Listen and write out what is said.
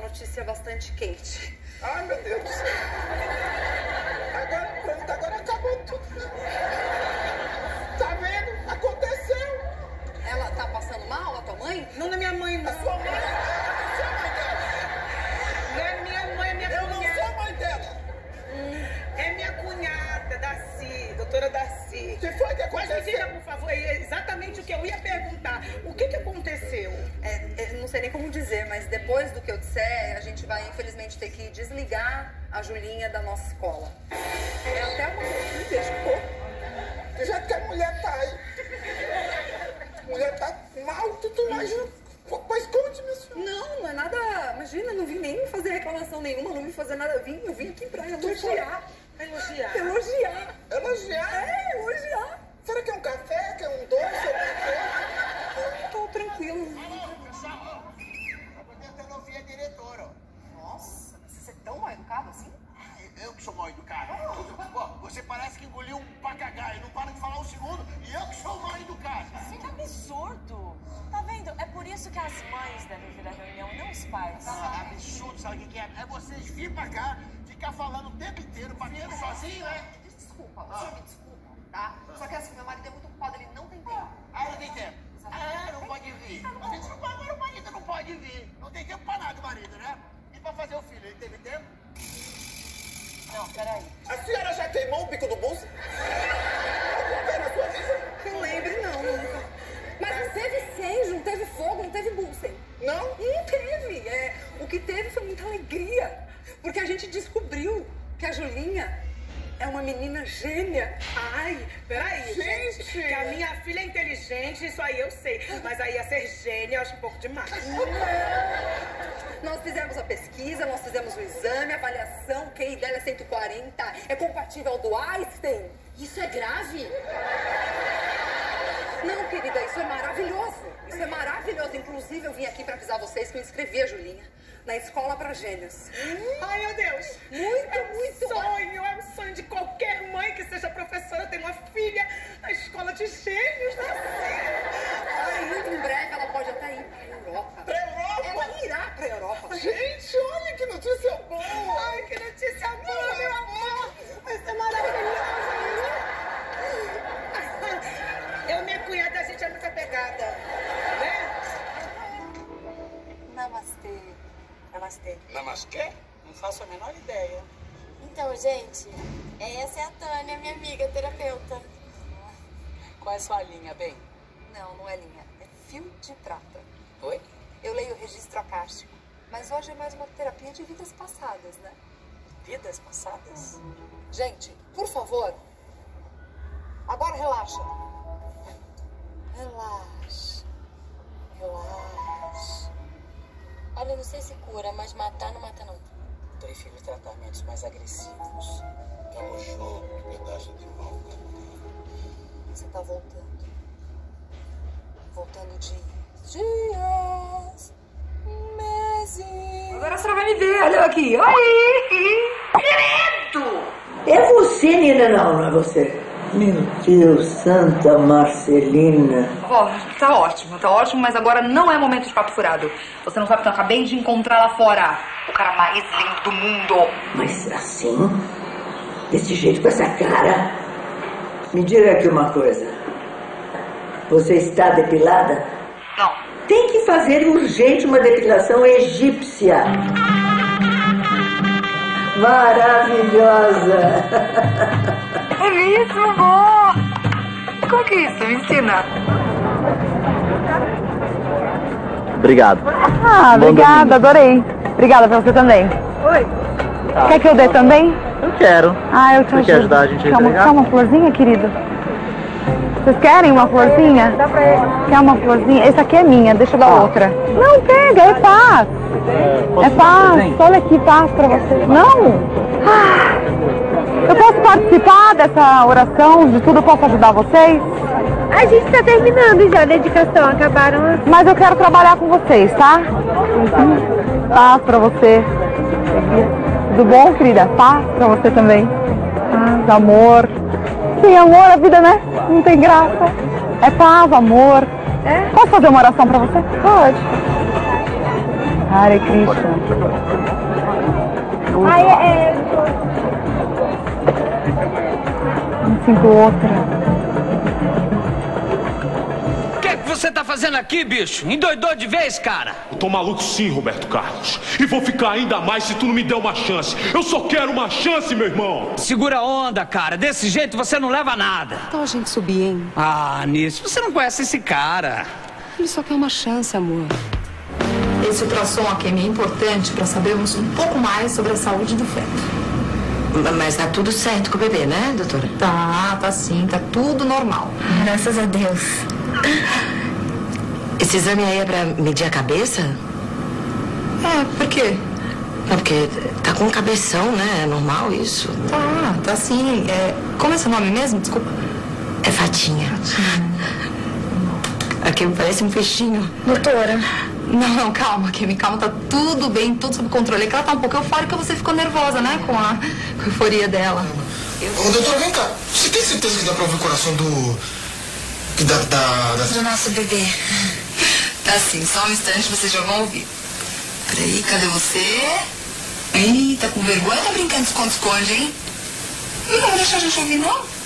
notícia bastante quente. Ai, meu Deus do céu. Agora pronto, agora acabou tudo. Tá vendo? Aconteceu. Ela tá passando mal, a tua mãe? Não, não é minha mãe, não. A sua mãe? Você é a mãe dela? Não é minha mãe, é minha cunhada. Eu não sou a mãe dela. É minha cunhada, Darcy, doutora Darcy. O que foi que Mas me aconteceu? diga, por favor, exatamente o que eu ia perguntar. O que aconteceu? Não sei nem como dizer, mas depois do que eu disser, a gente vai, infelizmente, ter que desligar a Julinha da nossa escola. É até uma me deixa um pouco. Do jeito que a mulher tá aí. A mulher tá mal, tu imagina. Pois conte, meu senhor. Não é nada. Imagina, não vim nem fazer reclamação nenhuma, não vim fazer nada. Eu vim aqui pra elogiar. Elogiar. Elogiar. Elogiar? Elogiar. Será que é um café? Que é um doce? Tô tranquilo. Alô, pessoal, ó. Tô tentando ouvir a diretora, ó. Nossa, você é tão mal educado assim? Eu que sou mal educado. Ó, você parece que engoliu um papagaio, não para de falar um segundo, e eu que sou mal educado. Que absurdo! Tá vendo? É por isso que as mães devem vir à reunião, não os pais. Ah, absurdo, sabe o que é? É vocês virem pra cá, ficar falando o tempo inteiro, batendo sozinho, né? Desculpa, o senhor me desculpa, tá? Só que assim, meu marido é muito ocupado, ele não tem tempo. Ah, não tem tempo. Ah, não pode vir. Agora o marido não pode vir. Não tem tempo pra nada o marido, né? E pra fazer o filho, ele teve tempo? Não, peraí. A senhora já queimou o bico do bolso? Alguma vez na sua vida? Que eu lembre, não, nunca. Mas não teve incêndio, não teve fogo, não teve Bunsen. Não? Não teve. O que teve foi muita alegria. Porque a gente descobriu que a Julinha é uma menina gêmea. Ai, peraí, gente. Que a minha filha é inteligente, isso aí eu sei. Mas aí a ser gênia eu acho um pouco demais. Nós fizemos a pesquisa, nós fizemos o exame, a avaliação, o QI dela é 140, é compatível ao do Einstein. Isso é grave? Não, querida, isso é maravilhoso. Isso é maravilhoso. Inclusive, eu vim aqui pra avisar vocês que eu inscrevi a Julinha na escola pra gêmeos. Ai, meu Deus. Muito Sonho, é um sonho de qualquer mãe que seja professora ter uma filha na escola de gêmeos, né? Ai, muito em breve ela pode até ir pra Europa. Pra Europa? Ela irá pra Europa. Gente, olha que notícia boa. Ai, que notícia boa, meu amor. Vai ser maravilhoso. Eu e minha cunhada, a gente é muito apegada, né? Namastê. Namastê. Namastê? Não faço a menor ideia. Então, gente, essa é a Tânia, minha amiga terapeuta. Qual é a sua linha, bem? Não é linha. É fio de prata. Oi? Eu leio o registro acástico. Mas hoje é mais uma terapia de vidas passadas, né? Vidas passadas? Gente, por favor. Agora relaxa. Relaxa. Relaxa. Olha, eu não sei se cura, mas matar não mata não. Prefiro tratamentos mais agressivos. Dá um jogo, pedaço de mal. Você tá voltando. Voltando dias, meses. Agora a senhora vai me ver, olha eu aqui. Oi! Direto! É você, Nina? Não é você. Meu Deus, Santa Marcelina. Ó, tá ótimo, mas agora não é momento de papo furado. Você não sabe que eu acabei de encontrar lá fora o cara mais lindo do mundo. Mas assim, desse jeito, com essa cara. Me diga aqui uma coisa. Você está depilada? Não. Tem que fazer urgente uma depilação egípcia. Maravilhosa. É mesmo, amor? Como que é isso? Me ensina. Obrigado. Ah, obrigada, adorei. Obrigada pra você também. Oi. Tá. Quer que eu dê também? Eu quero. Ah, eu te ajudo. Você quer ajudar a gente a entregar? Quer uma florzinha, querido? Vocês querem uma florzinha? Dá pra ele. Quer uma florzinha? Essa aqui é minha, deixa eu dar outra. Não, pega, é paz. É paz. Olha aqui, paz pra você. Não? Ah, eu posso participar dessa oração? De tudo eu posso ajudar vocês? A gente tá terminando já a dedicação, acabaram. Mas eu quero trabalhar com vocês, tá? Paz pra você. Tudo bom, querida? Paz pra você também. Paz, amor. Sem amor, a vida, né? Não tem graça. É paz, amor. É? Posso fazer uma oração pra você? Pode. Hare Krishna. Não sinto outra. O que é que você tá fazendo aqui, bicho? Endoidou de vez, cara? Eu tô maluco sim, Roberto Carlos. E vou ficar ainda mais se tu não me der uma chance. Eu só quero uma chance, meu irmão. Segura a onda, cara. Desse jeito você não leva nada. Então a gente subir, hein? Ah, Nisso, você não conhece esse cara. Ele só quer uma chance, amor. Esse ultrassom aqui é importante para sabermos um pouco mais sobre a saúde do feto. Mas tá tudo certo com o bebê, né, doutora? Tá sim, tá tudo normal. Graças a Deus. Esse exame aí é pra medir a cabeça? Por quê? Não, porque tá com um cabeção, né? É normal isso? Tá sim. Como é seu nome mesmo? Desculpa. É Fatinha. Aqui parece um peixinho. Doutora. Não, calma, calma, tá tudo bem, tudo sob controle. É que ela tá um pouco eufórica, você ficou nervosa, né? Com a euforia dela. Ô, doutora, vem cá. Você tem certeza que dá pra ouvir o coração do nosso bebê? Tá sim, só um instante vocês já vão ouvir. Peraí, cadê você? Ih, tá com vergonha? Tá brincando de esconde-esconde, hein? Não vou deixar a gente ouvir, não?